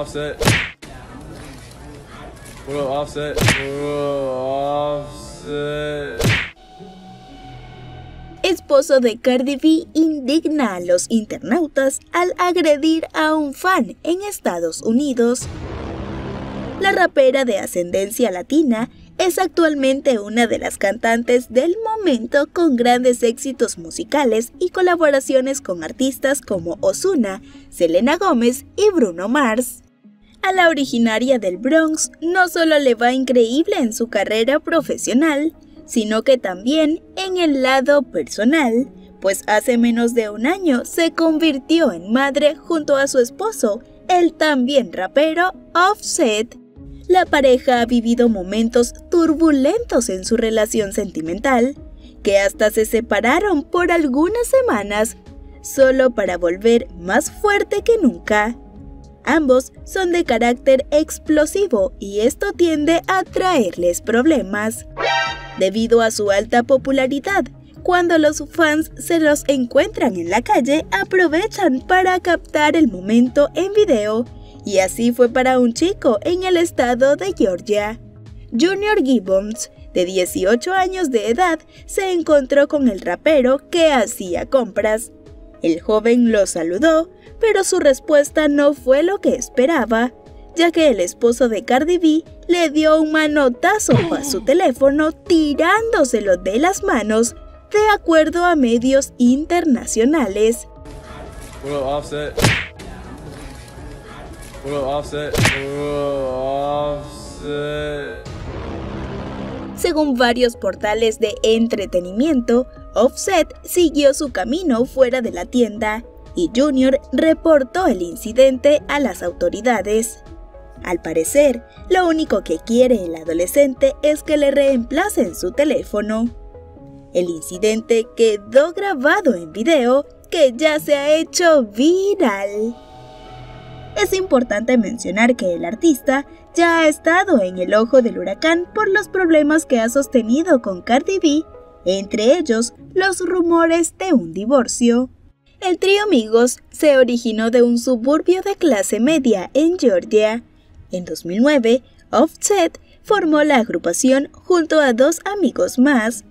Offset. Bro, Offset. Bro, Offset. Esposo de Cardi B indigna a los internautas al agredir a un fan en Estados Unidos. La rapera de ascendencia latina es actualmente una de las cantantes del momento con grandes éxitos musicales y colaboraciones con artistas como Ozuna, Selena Gómez y Bruno Mars. A la originaria del Bronx no solo le va increíble en su carrera profesional, sino que también en el lado personal, pues hace menos de un año se convirtió en madre junto a su esposo, el también rapero Offset. La pareja ha vivido momentos turbulentos en su relación sentimental, que hasta se separaron por algunas semanas, solo para volver más fuerte que nunca. Ambos son de carácter explosivo y esto tiende a traerles problemas. Debido a su alta popularidad, cuando los fans se los encuentran en la calle, aprovechan para captar el momento en video. Y así fue para un chico en el estado de Georgia. Junior Gibbons, de 18 años de edad, se encontró con el rapero que hacía compras. El joven lo saludó, pero su respuesta no fue lo que esperaba, ya que el esposo de Cardi B le dio un manotazo a su teléfono tirándoselo de las manos, de acuerdo a medios internacionales. Bro, Offset. Bro, Offset. Bro, Offset. Según varios portales de entretenimiento, Offset siguió su camino fuera de la tienda y Junior reportó el incidente a las autoridades. Al parecer, lo único que quiere el adolescente es que le reemplacen su teléfono. El incidente quedó grabado en video que ya se ha hecho viral. Es importante mencionar que el artista ya ha estado en el ojo del huracán por los problemas que ha sostenido con Cardi B, entre ellos los rumores de un divorcio. El trío Migos se originó de un suburbio de clase media en Georgia. En 2009, Offset formó la agrupación junto a dos amigos más,